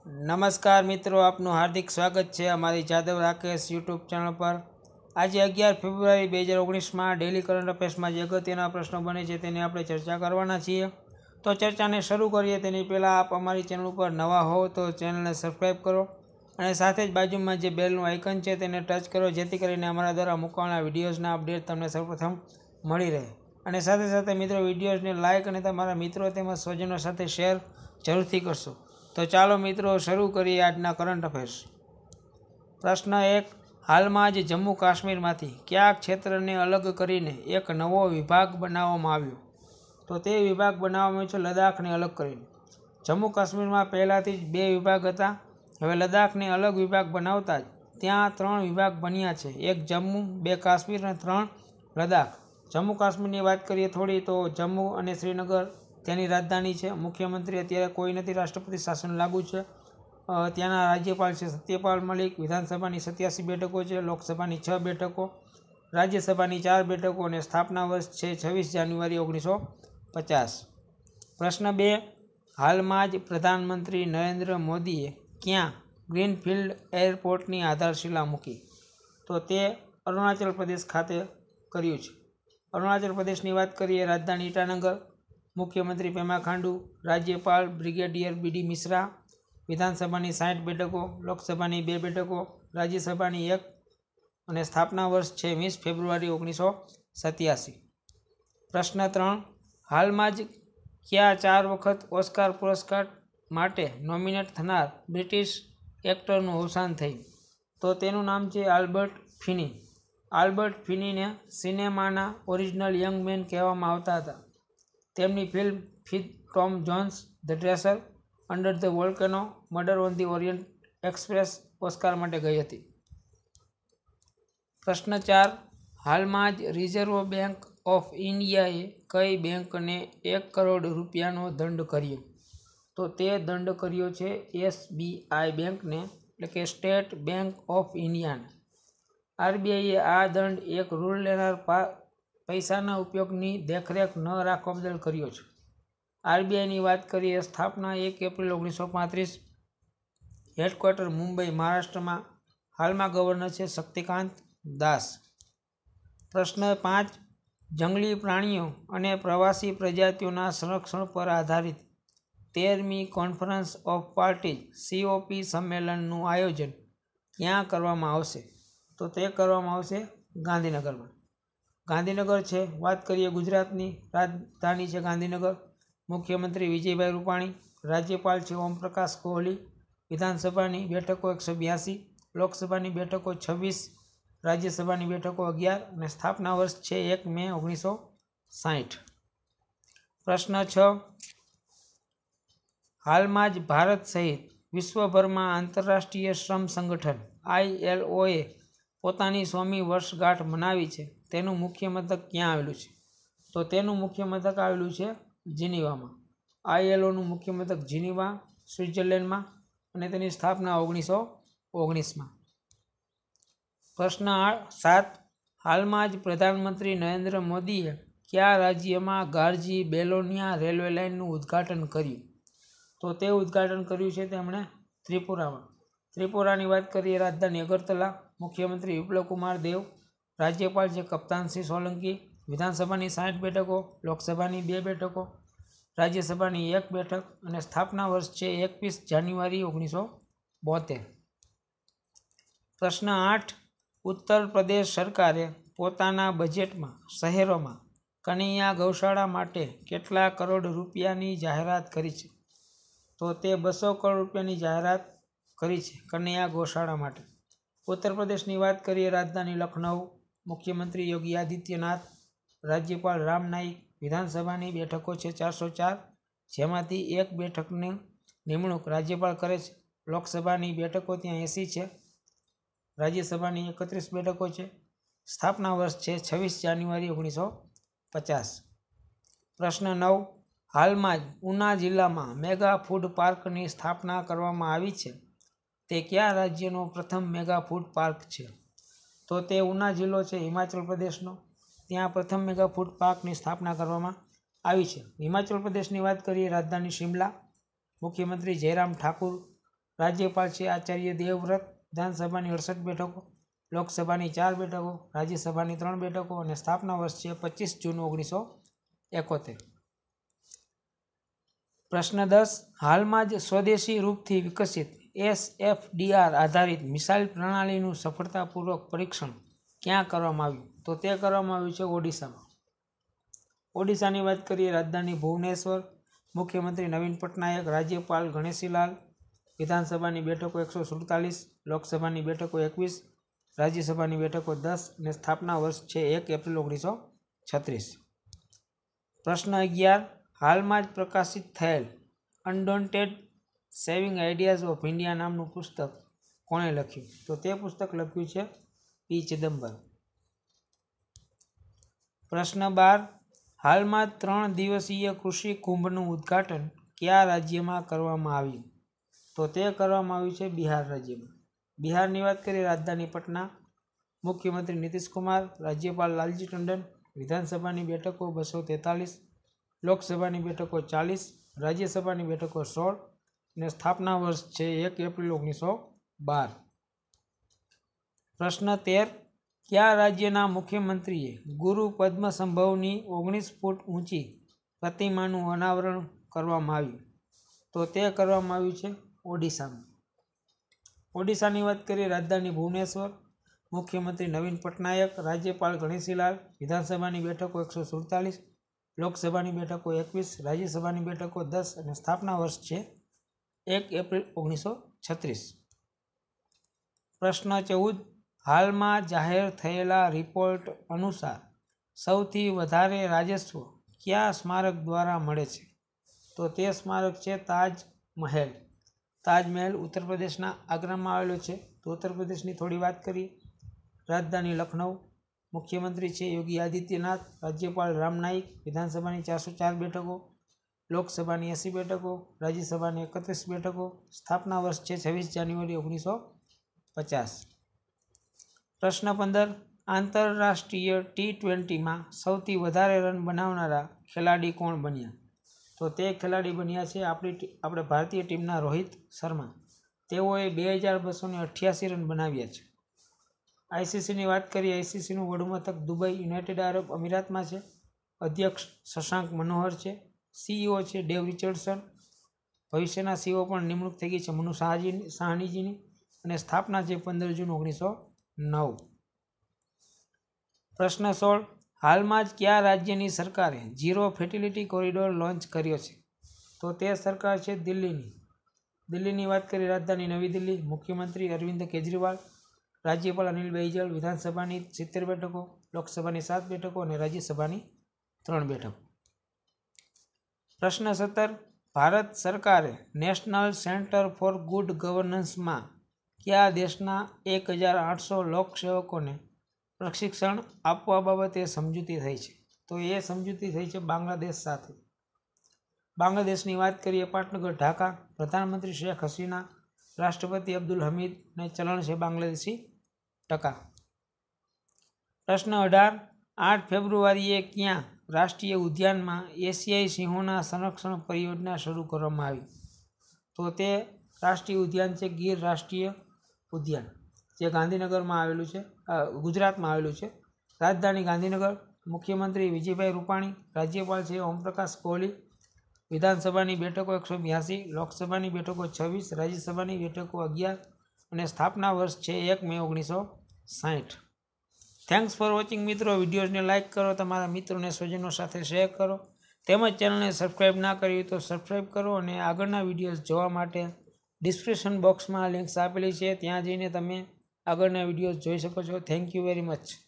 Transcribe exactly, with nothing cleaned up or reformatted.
नमस्कार मित्रों, आपનું हार्दिक स्वागत है अमारी जादव राकेश यूट्यूब चैनल पर। आज अगियार फेब्रुआरी બે હજાર ઓગણીસ में डेली करंट अफेर्स में जे अगत्यना प्रश्नों बने छे तेनी आपणे चर्चा करवाना छीए। तो चर्चा ने शुरू करिए तेनी पहला आप अमारी चैनल पर नवा हो तो चैनल ने सब्सक्राइब करो और साथ ज बाजू में जे बेलनु आइकन है तेने टच करो, जेथी करीने अमारा द्वारा मूकवाना विडियोजना अपडेट तमने सर्वप्रथम मळी रहे। और साथ साथ मित्रों विडियोज ने लाइक और तमारा मित्रों तेमज स्वजनों साथे शेर जरूरथी करशो। तो चलो मित्रों शुरू करिए आजना करंट अफेर्स। प्रश्न एक, हाल में ज जम्मू काश्मीर में क्या क्षेत्र ने अलग करीने एक नवो विभाग बनाववामां आव्यो? तो ते विभाग बनाववामां आव्यो छे लद्दाख ने अलग करीने। जम्मू काश्मीर में पहलाथी ज बे विभाग हता, हवे लद्दाख ने अलग विभाग बनावता ज त्यां त्रण विभाग बन्या छे, एक जम्मू, बे काश्मीर और त्रण लद्दाख। जम्मू काश्मीर की बात करिए थोड़ी तो जम्मू और श्रीनगर त्यानी राजधानी है। मुख्यमंत्री अत्यारे कोई नहीं, राष्ट्रपति शासन लागू है। त्याना राज्यपाल है सत्यपाल मलिक। विधानसभा की सत्यासी बेठकों है, लोकसभा की छ बेठकों, राज्यसभा की चार बेठकों और स्थापना वर्ष है छवीस जान्युआरी ओगनीस सौ पचास। प्रश्न बे, हाल में ज प्रधानमंत्री नरेन्द्र मोदीए क्या ग्रीनफील्ड एरपोर्ट की आधारशिला मूकी? तो ते अरुणाचल प्रदेश खाते कर्यु छे। अरुणाचल प्रदेश की बात करिए राजधानी ईटानगर, मुख्यमंत्री पेमा खांडू, राज्यपाल ब्रिगेडियर बी डी मिश्रा। विधानसभा की साठ बेठकों, लोकसभा की बे बेठकों, राज्यसभा की एक और स्थापना वर्ष है वीस फेब्रुआरी ओगनीस सौ सत्यासी। प्रश्न त्रण, हाल में ज क्या चार वखत ऑस्कार पुरस्कार माटे नॉमिनेट थनार ब्रिटिश एक्टरનું अवसान थयुं? तो तेनु नाम है आल्बर्ट फिनी। आल्बर्ट फिनी ने सिनेमाना ओरिजिनल यंग मैन कहेवामां आवता हता। तेमनी फिल्म फिद Tom Jones, the dresser, under the volcano, murder on the Orient Express Oscar माटे गई थी। प्रश्न चार, हाल में ज रिजर्व बैंक ऑफ इंडियाए कई बैंक ने एक करोड़ रूपियानो दंड कर्यो? तो ते दंड कर्यो छे एस बी आई बैंक ने, एटले के स्टेट बैंक ऑफ इंडिया ने। आरबीआईए आ दंड एक ऋण लेनार पैसाना उपयोगनी देखरेख न राखवा बदल कर्यो छे। आरबीआई की बात करिए स्थापना एक एप्रिल ओगनीस सौ पैंतीस। हेडक्वार्टर मुंबई महाराष्ट्र में। हाल में गवर्नर है शक्तिकांत दास। प्रश्न पांच, जंगली प्राणीओ अने प्रवासी प्रजातिओना संरक्षण पर आधारित तेरमी कॉन्फ्रेंस ऑफ पार्टीज सीओपी सम्मेलनનું आयोजन क्या करवामां आवशे? तो ते करवामां आवशे गांधीनगर में। गांधीनगर है, बात करिए गुजरात की राजधानी है गांधीनगर। मुख्यमंत्री विजयभाई रूपाणी, राज्यपाल है ओम प्रकाश कोहली। विधानसभा की बेठकों एक सौ ब्यासी, लोकसभा की बेठकों छब्बीस, राज्यसभा की बेठकों अगियार और स्थापना वर्ष है एक मे ओगनीस सौ साठ। प्रश्न छ, हाल में ज भारत सहित विश्वभर में आंतरराष्ट्रीय श्रम संगठन आई एल ओ ए पोतानी सोमी वर्षगांठ मनावी है, तेनु मुख्य मथक क्या आवेलू है? तो तेनु मुख्य मथक आवेलू है जिनीवा में। आई एल ओ नु मुख्य मथक जिनीवा स्विट्जरलैंड में और तेनी स्थापना ओगनीस सौ ओगनीस में। प्रश्न आठ सात, हाल में ज प्रधानमंत्री नरेन्द्र मोदीए क्या राज्य में गारजी बेलोनिया रेलवे लाइन उद्घाटन कर्यु? तो ते उद्घाटन कर्यु छे तेमणे त्रिपुरा में। त्रिपुरा की बात करिए राजधानी अगरतला, मुख्यमंत्री विप्लव कुमार देव, राज्यपाल है कप्तान सिंह सोलंकी। विधानसभा की साठ बेठकों, लोकसभा की बे बेठकों, राज्यसभा की एक बेठक और स्थापना वर्ष है एकवीस जान्युआरी ओगनीस सौ बोतेर। प्रश्न आठ, उत्तर प्रदेश सरकारे पोताना बजेट में शहरों में कन्हैया गौशाला माटे केटला करोड़ रूपियानी जाहेरात करी छे? तो ते बसो करोड़ रूपियानी जाहेरात करी छे कन्हैया गौशाला माटे। उत्तर प्रदेश की बात करिए राजधानी लखनऊ, मुख्यमंत्री योगी आदित्यनाथ, राज्यपाल राम नाईक। विधानसभा की बेठकों है चार सौ चार, जेमांथी एक बेठक ने निमणूक राज्यपाल करे छे। लोकसभा की बेठकों त्यां एसी है, राज्यसभा की एकत्रीस बेठकों है। स्थापना वर्ष है छवीस जान्युआरी ओगनीस सौ पचास। प्रश्न नौ, हाल में ऊना जिला में मेगा फूड पार्क की स्थापना करवामां आवी छे, ते क्या राज्यनो प्रथम मेगा फूड पार्क है? तो ते ऊना जिलो है हिमाचल प्रदेशनो, त्यां प्रथम मेगा फूड पार्क की स्थापना करवामां आवी छे। हिमाचल प्रदेश की बात करिए राजधानी शिमला, मुख्यमंत्री जयराम ठाकुर, રાજ્યપાલ છે આચાર્ય દેવવ્રત। વિધાનસભાની અડસઠ બેઠકો, લોકસભાની ચાર બેઠકો, રાજ્યસભાની ત્રણ બેઠકો અને સ્થાપના વર્ષ છે પચીસ જૂન ઓગણીસો એકોતેર। પ્રશ્ન દસ, હાલમાં જ સ્વદેશી રૂપથી વિકસિત એસ એફ ડી આર આધારિત મિસાઇલ પ્રણાલીનું સફળતાપૂર્વક પરીક્ષણ ક્યાં કરવામાં આવ્યું? તો તે કરવામાં આવ્યું છે ઓડિશામાં। ઓડિશાની વાત કરીએ, રાજધાની ભુવનેશ્વર, મુખ્યમંત્રી નવીન પટનાયક, રાજ્યપાલ ગણેશીલાલ। વિધાનસભાની બેઠકો એકસો સુડતાલીસ, લોકસભાની બેઠકો એકવીસ, રાજ્યસભાની બેઠકો દસ અને સ્થાપના વર્ષ છે એક એપ્રિલ ઓગણીસો છત્રીસ। પ્રશ્ન અગિયાર, હાલમાં જ પ્રકાશિત થયેલ undaunted saving ideas of India નામનું પુસ્તક કોણે લખ્યું? તો તે પુસ્તક લખ્યું છે પી ચિદમ્બરમ। પ્રશ્ન બાર, હાલમાં ત્રણ દિવસીય કૃષિ કુંભનું ઉદ્ઘાટન કયા રાજ્યમાં કરવામાં આવ્યું? તો તે કરવામાં આવ્યું છે બિહાર રાજ્યમાં। બિહારની વાત કરીએ, રાજધાની પટના, મુખ્યમંત્રી નીતિશ કુમાર, રાજ્યપાલ લાલજી ટંડન। વિધાનસભાની બેઠકો બસો તેતાલીસ, લોકસભાની બેઠકો ચાલીસ, રાજ્યસભાની બેઠકો સોળ અને સ્થાપના વર્ષ છે એક એપ્રિલ ઓગણીસો બાર। પ્રશ્ન તેર, કયા રાજ્યના મુખ્યમંત્રીએ ગુરુ પદ્મસંભવની ઓગણીસ ફૂટ ઊંચી પ્રતિમાનું અનાવરણ કરવામાં આવ્યું? તો તે કરવામાં આવ્યું છે ઓડિશામાં। ઓડિશાની વાત કરીએ, રાજધાની ભુવનેશ્વર, મુખ્યમંત્રી નવીન પટનાયક, રાજ્યપાલ ગણેશીલાલ। વિધાનસભાની બેઠકો એકસો સુડતાલીસ, લોકસભાની બેઠકો એકવીસ, રાજ્યસભાની બેઠકો દસ અને સ્થાપના વર્ષ છે એક એપ્રિલ ઓગણીસો છત્રીસ। પ્રશ્ન ચૌદ, હાલમાં જાહેર થયેલા રિપોર્ટ અનુસાર સૌથી વધારે રાજસ્વ કયા સ્મારક દ્વારા મળે છે? તો તે સ્મારક છે તાજ મહેલ। તાજમહેલ ઉત્તર પ્રદેશના આગ્રામાં આવેલો છે। તો ઉત્તર પ્રદેશની થોડી વાત કરીએ, રાજધાની લખનઉ, મુખ્યમંત્રી છે યોગી આદિત્યનાથ, રાજ્યપાલ રામ નાઈક। વિધાનસભાની ચારસો ચાર બેઠકો, લોકસભાની એંસી બેઠકો, રાજ્યસભાની એકત્રીસ બેઠકો, સ્થાપના વર્ષ છે છવ્વીસ જાન્યુઆરી ઓગણીસો પચાસ। પ્રશ્ન પંદર, આંતરરાષ્ટ્રીય ટી ટ્વેન્ટીમાં સૌથી વધારે રન બનાવનારા ખેલાડી કોણ બન્યા? તો તે ખેલાડી બન્યા છે આપણી આપણે ભારતીય ટીમના રોહિત શર્મા। તેઓએ બે હજાર બસો ને અઠ્યાસી રન બનાવ્યા છે। આઈસીસીની વાત કરીએ, આઈસીસીનું વડું મથક દુબઈ, યુનાઇટેડ આરબ અમીરાતમાં છે। અધ્યક્ષ શશાંક મનોહર છે। સીઈઓ છે ડેવ રિચર્ડસન। ભવિષ્યના સીઈઓ પણ નિમણૂક થઈ ગઈ છે મનુ સાહજી સાહનીજીની અને સ્થાપના છે પંદર જૂન ઓગણીસો નવ। પ્રશ્ન સોળ, હાલમાં જ કયા રાજ્યની સરકારે ઝીરો ફર્ટિલિટી કોરિડોર લોન્ચ કર્યો છે? તો તે સરકાર છે દિલ્હીની। દિલ્હીની વાત કરીએ, રાજધાની નવી દિલ્હી, મુખ્યમંત્રી અરવિંદ કેજરીવાલ, રાજ્યપાલ અનિલ બૈજલ। વિધાનસભાની સિત્તેર બેઠકો, લોકસભાની સાત બેઠકો અને રાજ્યસભાની ત્રણ બેઠકો। પ્રશ્ન સત્તર, ભારત સરકારે નેશનલ સેન્ટર ફોર ગુડ ગવર્નન્સમાં કયા દેશના એક હજાર આઠસો લોકસેવકોને પ્રશિક્ષણ આપવા બાબતે સમજૂતી થઈ છે? તો એ સમજૂતી થઈ છે બાંગ્લાદેશ સાથે। બાંગ્લાદેશની વાત કરીએ, પાટનગર ઢાકા, પ્રધાનમંત્રી શેખ હસીના, રાષ્ટ્રપતિ અબ્દુલ હમીદ ને ચલણ છે બાંગ્લાદેશી ટકા। પ્રશ્ન અઢાર, આઠ ફેબ્રુઆરીએ ક્યાં રાષ્ટ્રીય ઉદ્યાનમાં એશિયાઈ સિંહોના સંરક્ષણ પરિયોજના શરૂ કરવામાં આવી? તો તે રાષ્ટ્રીય ઉદ્યાન છે ગીર રાષ્ટ્રીય ઉદ્યાન, જે ગાંધીનગરમાં આવેલું છે, ગુજરાતમાં આવેલું છે। રાજધાની ગાંધીનગર, મુખ્યમંત્રી વિજયભાઈ રૂપાણી, રાજ્યપાલ છે ઓમપ્રકાશ કોહલી। વિધાનસભાની બેઠકો એકસો બ્યાસી, લોકસભાની બેઠકો છવ્વીસ, રાજ્યસભાની બેઠકો અગિયાર અને સ્થાપના વર્ષ છે એક મે ઓગણીસો સાઠ। થેન્ક્સ ફોર વોચિંગ મિત્રો। વિડીયોઝને લાઇક કરો, તમારા મિત્રોને સ્વજનો સાથે શેર કરો, તેમજ ચેનલને સબસ્ક્રાઈબ ના કરી તો સબસ્ક્રાઈબ કરો અને આગળના વિડીયોઝ જોવા માટે ડિસ્ક્રિપ્શન બોક્સમાં લિંક્સ આપેલી છે, ત્યાં જઈને તમે આગળના વિડીયોઝ જોઈ શકો છો। Thank you very much.